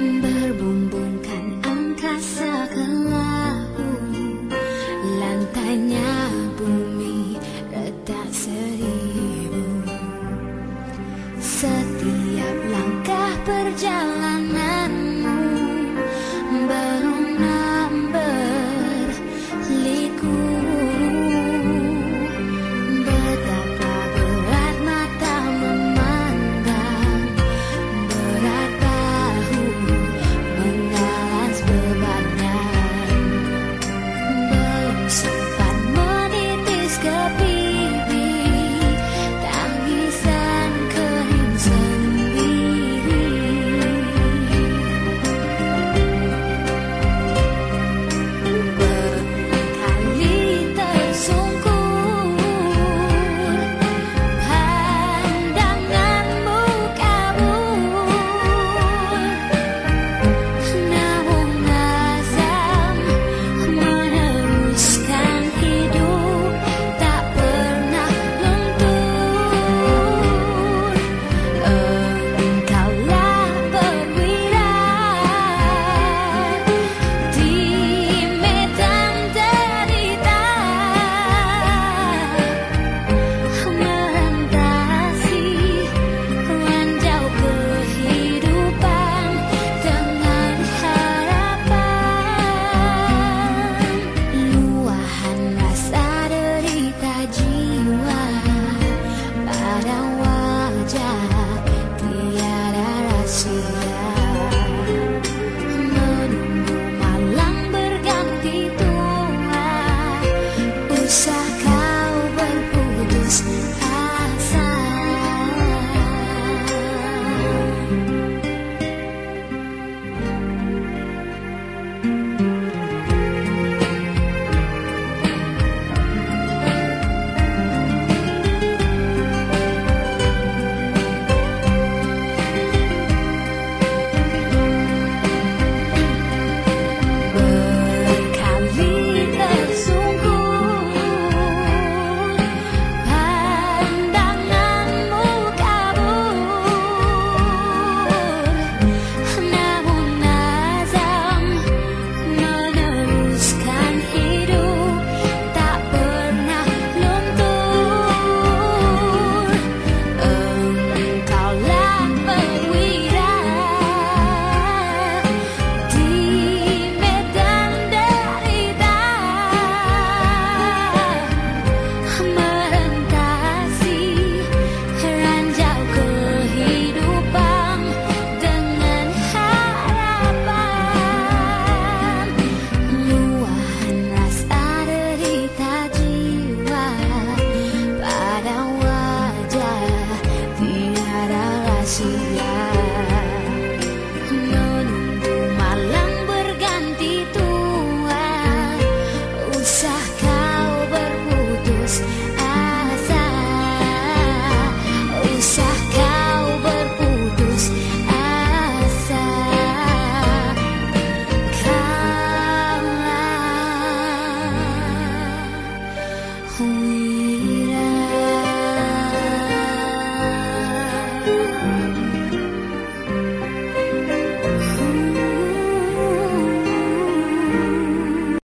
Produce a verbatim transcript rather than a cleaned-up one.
Berbumbungkan angkasa ke laut, lantainya bumi retak seribu. Setiap langkah perjalananmu berunam berliku. Betapa berat mata memandang, berat bahu menggalas bebannya. Belum sempat menitis ke pipi, tangisan kering sendiri. Berkali tersungkur, pandanganmu kabur, namun azam meneruskan hidup tak pernah luntur. Engkaulah perwira di medan derita, merentasi ranjau kehidupan dengan harapan. Luahan rasa derita jiwa pada wajah tiada rahasia. Menunggu malam berganti tua, usah kau berputus asa. Berkali tersungkur, pandanganmu kabur, namun azam meneruskan hidup tak pernah luntur. Engkaulah perwira di medan derita, merentasi ranjau kehidupan dengan harapan. Luahan rasa derita jiwa pada wajah tiada rahasia. Menunggu malam berganti tua, usah kau berputus asa. Usah kau berputus asa. Kaulah wira.